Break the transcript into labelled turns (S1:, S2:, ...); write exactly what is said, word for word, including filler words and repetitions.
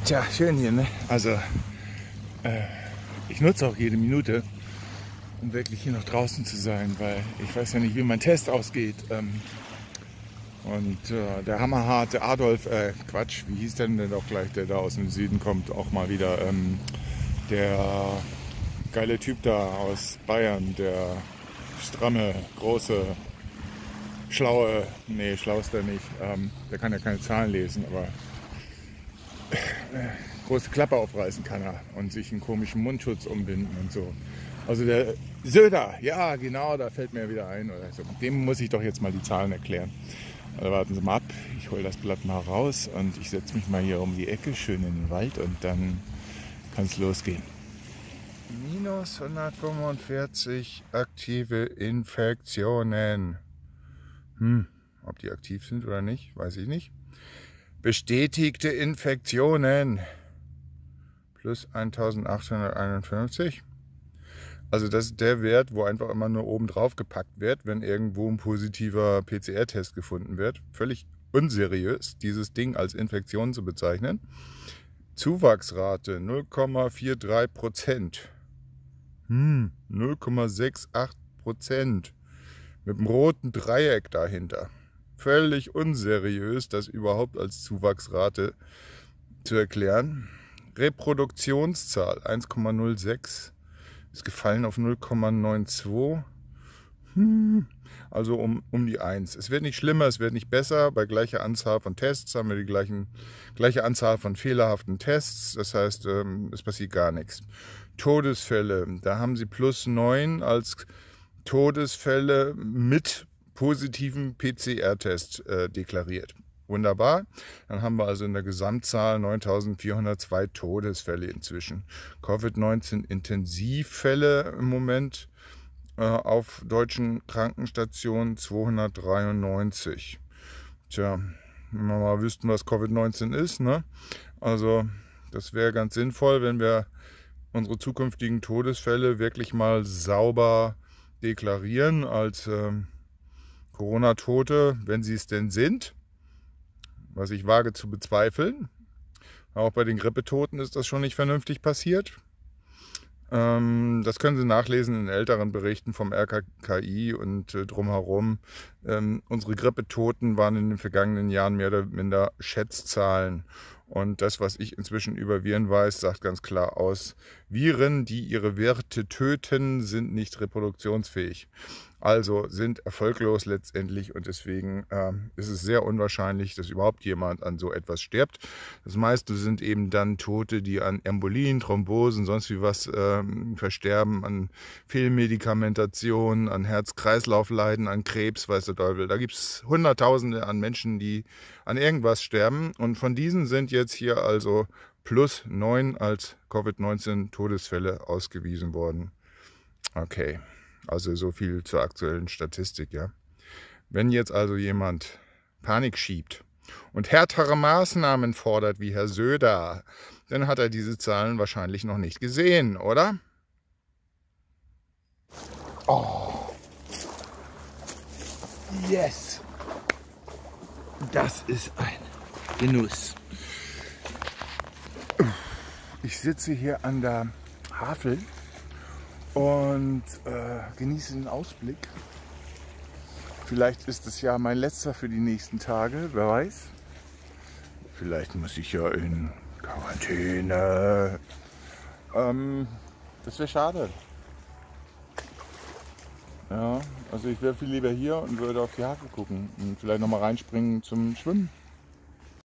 S1: Tja, schön hier, ne? Also, äh, ich nutze auch jede Minute, um wirklich hier noch draußen zu sein, weil ich weiß ja nicht, wie mein Test ausgeht. Ähm, und äh, der hammerharte Adolf, äh, Quatsch, wie hieß denn der doch gleich, der da aus dem Süden kommt, auch mal wieder, ähm, der geile Typ da aus Bayern, der stramme, große, schlaue, nee, schlau ist der nicht, ähm, der kann ja keine Zahlen lesen, aber große Klappe aufreißen kann er und sich einen komischen Mundschutz umbinden und so. Also der Söder, ja genau, da fällt mir wieder ein. Oder so. Dem muss ich doch jetzt mal die Zahlen erklären. Also warten Sie mal ab, ich hole das Blatt mal raus und ich setze mich mal hier um die Ecke, schön in den Wald und dann kann es losgehen. Minus hundertfünfundvierzig aktive Infektionen. Hm, ob die aktiv sind oder nicht, weiß ich nicht. Bestätigte Infektionen plus eintausendachthunderteinundfünfzig. Also das ist der Wert, wo einfach immer nur oben drauf gepackt wird, wenn irgendwo ein positiver P C R-Test gefunden wird. Völlig unseriös, dieses Ding als Infektion zu bezeichnen. Zuwachsrate null Komma dreiundvierzig Prozent. Hm, null Komma achtundsechzig Prozent. Mit einem roten Dreieck dahinter. Völlig unseriös, das überhaupt als Zuwachsrate zu erklären. Reproduktionszahl eins Komma null sechs ist gefallen auf null Komma zweiundneunzig. Hm, also um, um die eins. Es wird nicht schlimmer, es wird nicht besser. Bei gleicher Anzahl von Tests haben wir die gleichen, gleiche Anzahl von fehlerhaften Tests. Das heißt, es passiert gar nichts. Todesfälle, da haben sie plus neun als Todesfälle mit positiven P C R-Test äh, deklariert. Wunderbar. Dann haben wir also in der Gesamtzahl neuntausendvierhundertzwei Todesfälle inzwischen. Covid neunzehn Intensivfälle im Moment äh, auf deutschen Krankenstationen zweihundertdreiundneunzig. Tja, wenn wir mal wüssten, was Covid neunzehn ist, ne? Also das wäre ganz sinnvoll, wenn wir unsere zukünftigen Todesfälle wirklich mal sauber deklarieren als äh, Corona-Tote, wenn sie es denn sind, was ich wage zu bezweifeln. Auch bei den Grippetoten ist das schon nicht vernünftig passiert. Ähm, das können Sie nachlesen in älteren Berichten vom R K K I und äh, drumherum. Ähm, unsere Grippetoten waren in den vergangenen Jahren mehr oder minder Schätzzahlen. Und das, was ich inzwischen über Viren weiß, sagt ganz klar aus, Viren, die ihre Wirte töten, sind nicht reproduktionsfähig. Also sind erfolglos letztendlich und deswegen äh, ist es sehr unwahrscheinlich, dass überhaupt jemand an so etwas stirbt. Das meiste sind eben dann Tote, die an Embolien, Thrombosen, sonst wie was äh, versterben, an Fehlmedikamentation, an Herz-Kreislauf-Leiden, an Krebs, weiß der Teufel. Da gibt es Hunderttausende an Menschen, die an irgendwas sterben und von diesen sind jetzt hier also plus neun als Covid neunzehn Todesfälle ausgewiesen worden. Okay. Also so viel zur aktuellen Statistik, ja. Wenn jetzt also jemand Panik schiebt und härtere Maßnahmen fordert, wie Herr Söder, dann hat er diese Zahlen wahrscheinlich noch nicht gesehen, oder? Oh. Yes. Das ist ein Genuss. Ich sitze hier an der Havel und äh, genieße den Ausblick. Vielleicht ist es ja mein letzter für die nächsten Tage, wer weiß. Vielleicht muss ich ja in Quarantäne. Ähm, das wäre schade. Ja, also ich wäre viel lieber hier und würde auf die Havel gucken und vielleicht nochmal reinspringen zum Schwimmen.